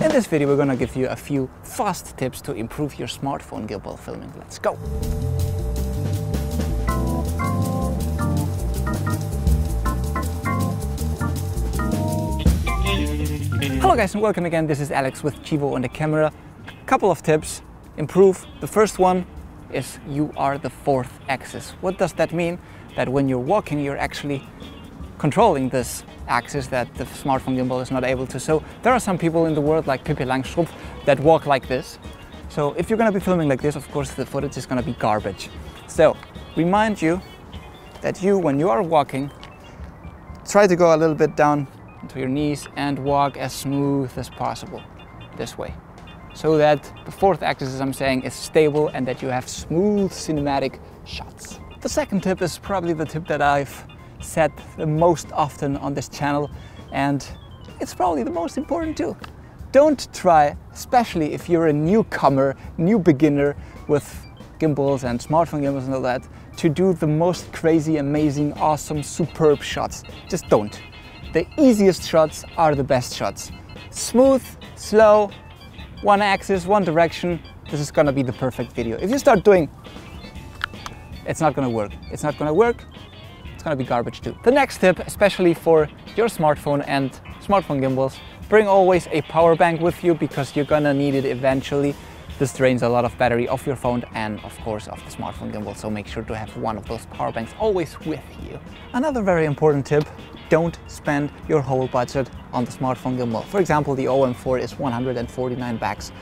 In this video we're gonna give you a few fast tips to improve your smartphone gimbal filming. Let's go! Hello guys and welcome again. This is Alex with Chivo on the camera. Couple of tips. Improve. The first one is you are the fourth axis. What does that mean? That when you're walking you're actually controlling this axis that the smartphone gimbal is not able to. So there are some people in the world like Pippi Langstrumpf that walk like this. So if you're gonna be filming like this, of course the footage is gonna be garbage. So remind you that when you are walking, try to go a little bit down to your knees and walk as smooth as possible this way, so that the fourth axis, as I'm saying, is stable and that you have smooth cinematic shots. The second tip is probably the tip that I've said the most often on this channel, and it's probably the most important too. Don't try, especially if you're a newcomer, new beginner with gimbals and smartphone gimbals and all that, to do the most crazy, amazing, awesome, superb shots. Just don't. The easiest shots are the best shots. Smooth, slow, one axis, one direction. This is gonna be the perfect video. If you start doing, it's not gonna work. It's not gonna work. It's gonna be garbage too. The next tip, especially for your smartphone and smartphone gimbals, bring always a power bank with you because you're gonna need it eventually. This drains a lot of battery off your phone and of course of the smartphone gimbal, so make sure to have one of those power banks always with you. Another very important tip, don't spend your whole budget on the smartphone gimbal. For example, the OM4 is 149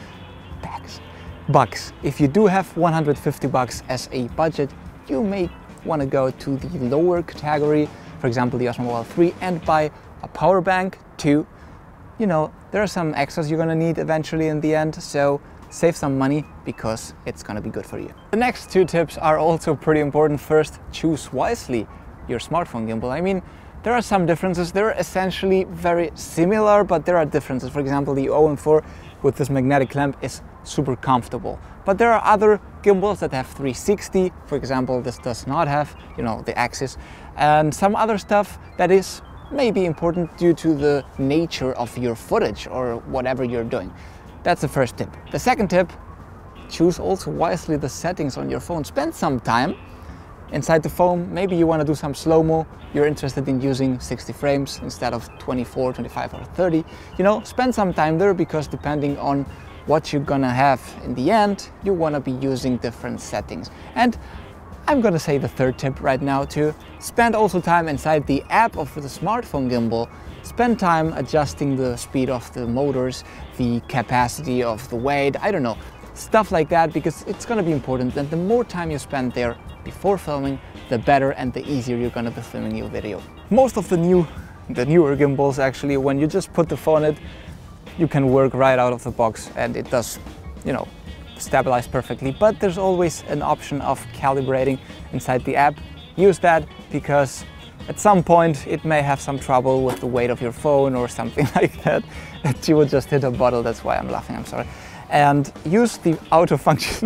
bucks. If you do have 150 bucks as a budget, you may want to go to the lower category, for example the Osmo Mobile 3, and buy a power bank too. You know, there are some extras you're gonna need eventually in the end, so save some money because it's gonna be good for you. The next two tips are also pretty important. First, choose wisely your smartphone gimbal. I mean, there are some differences. They're essentially very similar, but there are differences. For example, the OM4 with this magnetic clamp is super comfortable. But there are other gimbals that have 360. For example, this does not have, you know, the axis. And some other stuff that is maybe important due to the nature of your footage or whatever you're doing. That's the first tip. The second tip, choose also wisely the settings on your phone. Spend some time inside the phone. Maybe you want to do some slow-mo. You're interested in using 60 frames instead of 24, 25 or 30. You know, spend some time there because depending on what you're gonna have in the end, you want to be using different settings. And I'm gonna say the third tip right now too. Spend also time inside the app of the smartphone gimbal. Spend time adjusting the speed of the motors, the capacity of the weight, I don't know, stuff like that, because it's gonna be important. And the more time you spend there before filming, the better and the easier you're gonna be filming your video. Most of the newer gimbals, actually, when you just put the phone in it, you can work right out of the box and it does, you know, stabilize perfectly. But there's always an option of calibrating inside the app. Use that because at some point it may have some trouble with the weight of your phone or something like that. You would just hit a bottle, that's why I'm laughing, I'm sorry. And use the auto function.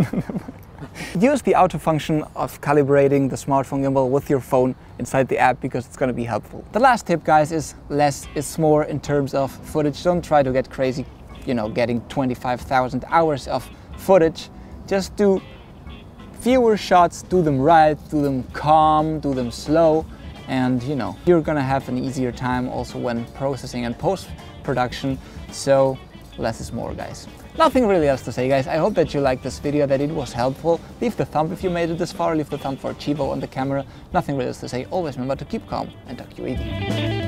Use the auto function of calibrating the smartphone gimbal with your phone inside the app because it's going to be helpful. The last tip, guys, is less is more in terms of footage. Don't try to get crazy, you know, getting 25,000 hours of footage. Just do fewer shots, do them right, do them calm, do them slow, and you know, you're gonna have an easier time also when processing and post-production. So less is more, guys. Nothing really else to say, guys. I hope that you liked this video, that it was helpful. Leave the thumb if you made it this far. Leave the thumb for Chivo on the camera. Nothing really else to say. Always remember to keep calm and talk you easy.